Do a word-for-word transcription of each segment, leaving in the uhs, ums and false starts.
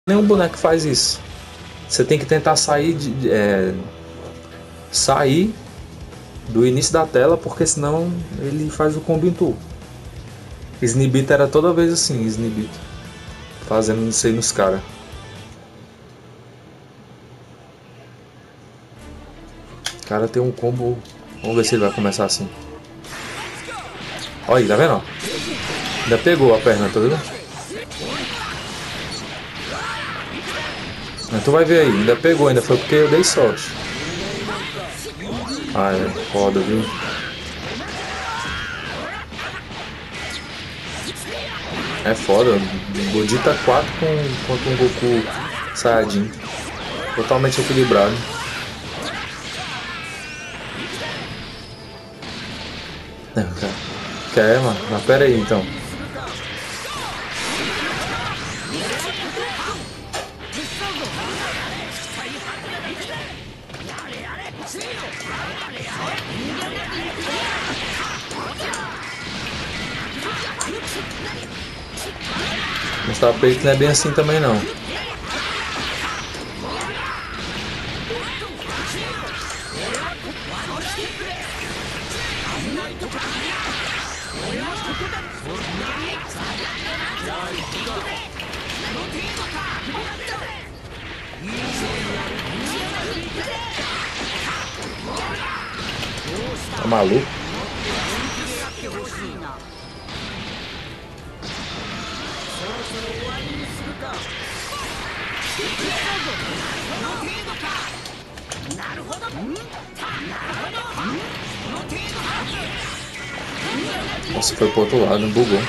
Nenhum boneco faz isso. Você tem que tentar sair de, é, sair do início da tela, porque senão ele faz o combo em tu. Snibito era toda vez assim, Snibito. Fazendo isso aí nos caras. O cara tem um combo. Vamos ver se ele vai começar assim. Olha aí, tá vendo? Ainda pegou a perna, tá vendo? Mas tu vai ver aí, ainda pegou, ainda foi porque eu dei sorte. Ah, é foda, viu? É foda, Godita quatro com, contra um Goku Saiyajin. Totalmente equilibrado. Não, cara. Quer, mano? Mas pera aí então. Mostrar peito não é bem assim também não. Tá maluco? Nossa, foi pro outro lado, bugou.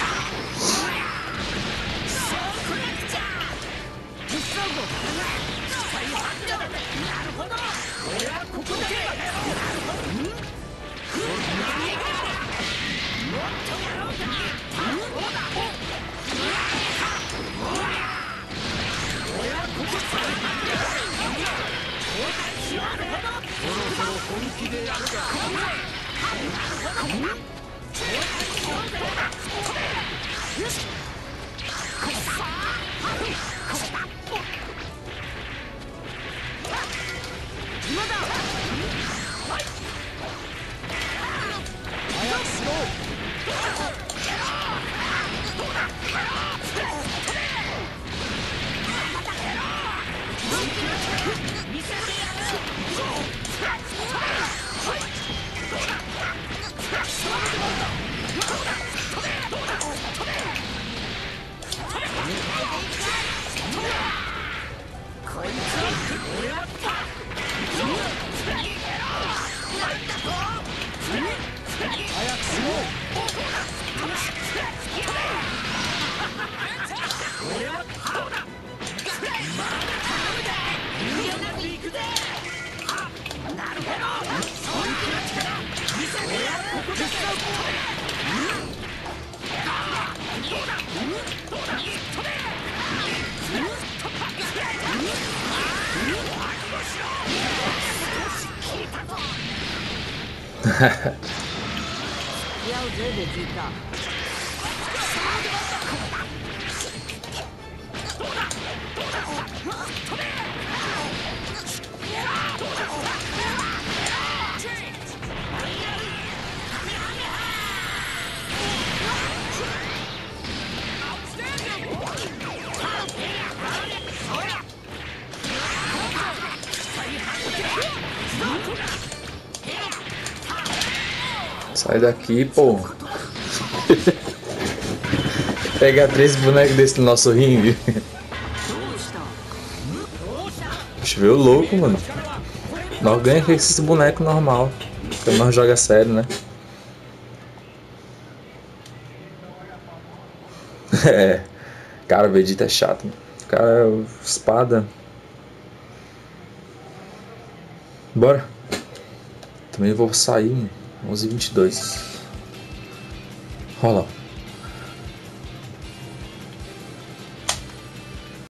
Sai daqui, pô. Pegar três bonecos desse no nosso ringue. Deixa eu ver o louco, mano. Nós ganhamos com esse boneco normal. Porque nós joga sério, né? É. Cara, o Vegeta é chato. Mano. O cara é espada. Bora. Também vou sair, mano. onze e vinte e dois. Rola.